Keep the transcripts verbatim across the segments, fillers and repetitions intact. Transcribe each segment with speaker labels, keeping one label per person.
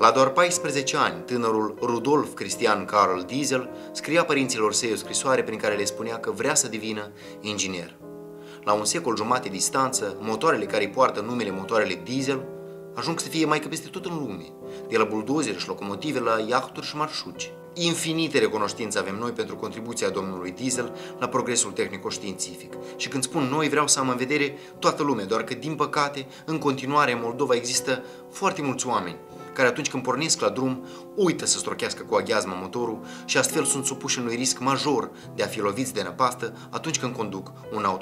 Speaker 1: La doar paisprezece ani, tânărul Rudolf Christian Karl Diesel scria părinților săi o scrisoare prin care le spunea că vrea să devină inginer. La un secol jumate distanță, motoarele care îi poartă numele motoarele diesel ajung să fie mai că peste tot în lume, de la buldozere și locomotive la iahturi și marșuci. Infinite recunoștințe avem noi pentru contribuția domnului Diesel la progresul tehnico-științific. Și când spun noi, vreau să am în vedere toată lumea, doar că, din păcate, în continuare în Moldova există foarte mulți oameni care atunci când pornesc la drum uită să strochească cu aghiazma motorul și astfel sunt supuși unui risc major de a fi loviți de năpastă atunci când conduc un auto.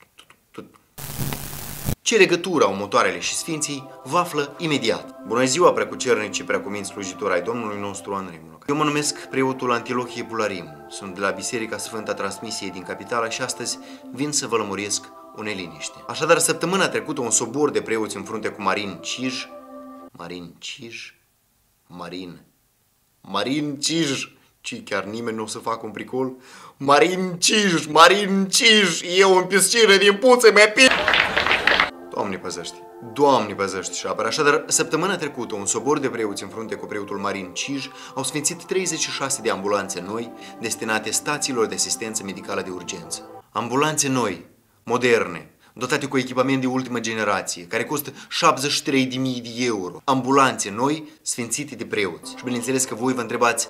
Speaker 1: Ce legătură au motoarele și sfinții, vă află imediat. Bună ziua, preacucernici și preacuminți slujitori ai Domnului nostru Andrei Muloc. Eu mă numesc preotul Antilohie Pularim, sunt de la Biserica Sfânta Transmisiei din Capitală și astăzi vin să vă lămuresc o neliniște. Așadar, săptămâna trecută un sobor de preoți în frunte cu Marin Cija, Marin Cija, Marin, Marin Cija, ci chiar nimeni nu o să facă un pricol? Marin Cija, Marin Cija, eu în piscină din puță mea pi... Doamne păzește, Doamne păzește și apără. Așadar, săptămâna trecută, un sobor de preoți în frunte cu preotul Marin Cija au sfințit treizeci și șase de ambulanțe noi destinate stațiilor de asistență medicală de urgență. Ambulanțe noi, moderne, dotate cu echipament de ultimă generație, care costă șaptezeci și trei de mii de euro. Ambulanțe noi, sfințite de preoți. Și bineînțeles că voi vă întrebați: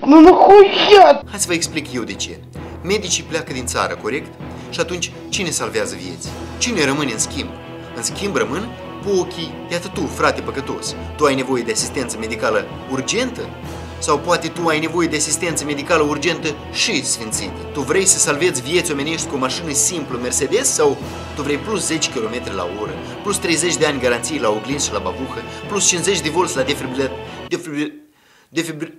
Speaker 1: hai să vă explic eu de ce. Medicii pleacă din țară, corect? Și atunci, cine salvează vieți? Cine rămâne în schimb? În schimb rămân pochii. Iată tu, frate păcătos, tu ai nevoie de asistență medicală urgentă? Sau poate tu ai nevoie de asistență medicală urgentă și sfințită? Tu vrei să salvezi vieți omenești cu o mașină simplă Mercedes sau tu vrei plus zece kilometri la oră, plus treizeci de ani garanții la oglinzi și la babuhă, plus cincizeci de volți la defibrilat... Defibrilat... Defibrilat...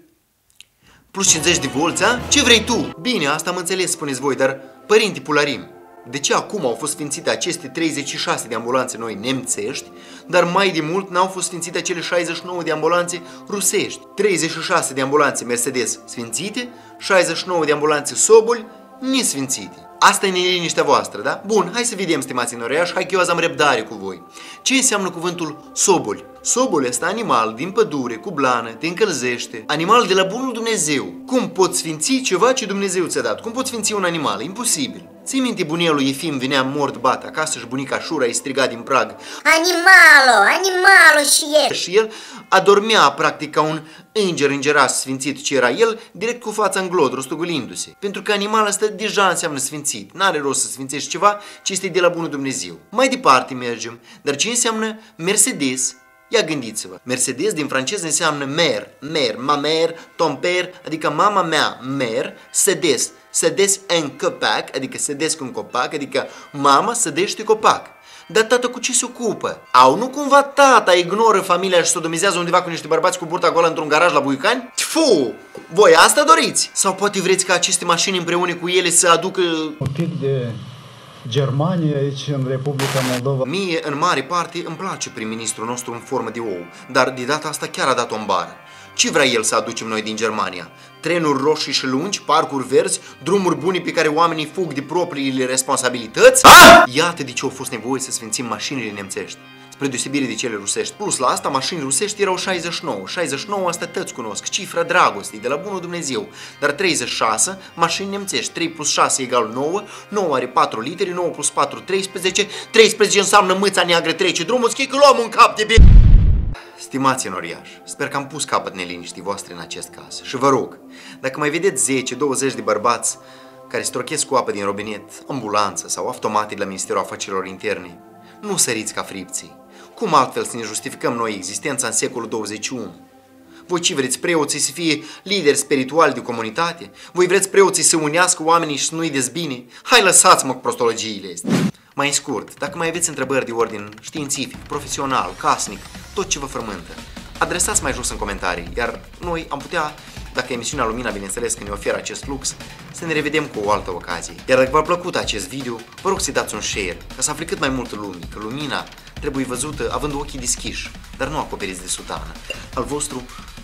Speaker 1: Plus cincizeci de volți, a? Ce vrei tu? Bine, asta am înțeles, spuneți voi, dar, părinte Pularim, de ce acum au fost sfințite aceste treizeci și șase de ambulanțe noi nemțești, dar mai de mult n-au fost sfințite acele șaizeci și nouă de ambulanțe rusești? treizeci și șase de ambulanțe Mercedes sfințite, șaizeci și nouă de ambulanțe Sobol nesfințite. Asta e neliniștea voastră, da? Bun, hai să vedem, stimați înoriași, hai că eu azi am răbdare cu voi. Ce înseamnă cuvântul Sobol? Sobol este animal din pădure, cu blană, te încălzește. Animal de la bunul Dumnezeu. Cum poți sfinți ceva ce Dumnezeu ți-a dat? Cum poți sfinți un animal? Imposibil. Ții minte, bunelul Efim venea mort bat acasă și bunica Șura îi striga din prag:
Speaker 2: Animalo, animalo și el.
Speaker 1: Și el adormea practic ca un înger îngeras sfințit ce era el, direct cu fața în glod, rostogolindu-se. Pentru că animalul ăsta deja înseamnă sfințit. N-are rost să sfințești ceva ce este de la bunul Dumnezeu. Mai departe mergem. Dar ce înseamnă Mercedes? Ia gândiți-vă, Mercedes din franceză înseamnă mer, mer, ma mer, ton père, adică mama mea, mer, sedes, sedes în copac, adică sedesc în copac, adică mama sădește copac. Dar tata cu ce se ocupă? Au, nu cumva tata ignoră familia și sodomizează undeva cu niște bărbați cu burta goală într-un garaj la Buicani? Fu! Voi asta doriți? Sau poate vreți ca aceste mașini împreună cu ele să aducă
Speaker 3: un pic de Germania aici în Republica Moldova?
Speaker 1: Mie, în mare parte, îmi place prim-ministrul nostru în formă de ou, dar de data asta chiar a dat-o în bară. Ce vrea el să aducem noi din Germania? Trenuri roșii și lungi, parcuri verzi, drumuri bune pe care oamenii fug de propriile responsabilități? A? Iată de ce au fost nevoie să sfințim mașinile nemțești, spre deosebire de cele rusești. Plus la asta, mașini rusești erau șaizeci și nouă. șaizeci și nouă asta toți cunosc, cifra dragostei, de la bunul Dumnezeu. Dar treizeci și șase mașini nemțești, trei plus șase egal nouă, nouă are patru literi, nouă plus patru, treisprezece, treisprezece înseamnă mâța neagră trece drumul, schii că luăm un cap de bine. Stimați înoriași, sper că am pus capăt neliniștii voastre în acest caz. Și vă rog, dacă mai vedeți zece douăzeci de bărbați care strochesc cu apă din robinet, ambulanță sau automate de la Ministerul Afacerilor Interne, nu săriți ca fripții. Cum altfel să ne justificăm noi existența în secolul douăzeci și unu? Voi ce vreți, preoții să fie lideri spirituali de comunitate? Voi vreți preoții să unească oamenii și să nu-i dezbine? Hai, lăsați-mă cu prostologiile astea! Mai scurt, dacă mai aveți întrebări de ordin științific, profesional, casnic, tot ce vă frământă, adresați mai jos în comentarii, iar noi am putea, dacă emisiunea Lumina, bineînțeles că ne oferă acest lux, să ne revedem cu o altă ocazie. Iar dacă v-a plăcut acest video, vă rog să-i dați un share, ca să afle cât mai multă lume, că Lumina trebuie văzută având ochii deschiși, dar nu acoperiți de sutană. Al vostru,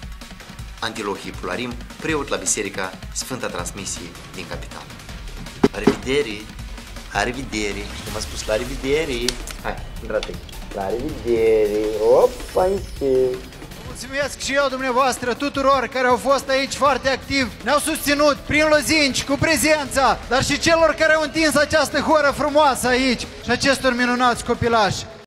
Speaker 1: Antilohie Pularim, preot la Biserica Sfânta Transmisie din Capitală. La revedere! La revedere! Și m-a spus la revedere! Hai, dragă! La revedere! Opa,
Speaker 3: Mulțumesc și eu dumneavoastră tuturor care au fost aici foarte activi, ne-au susținut prin lozinci, cu prezența, dar și celor care au întins această horă frumoasă aici și acestor minunați copilași.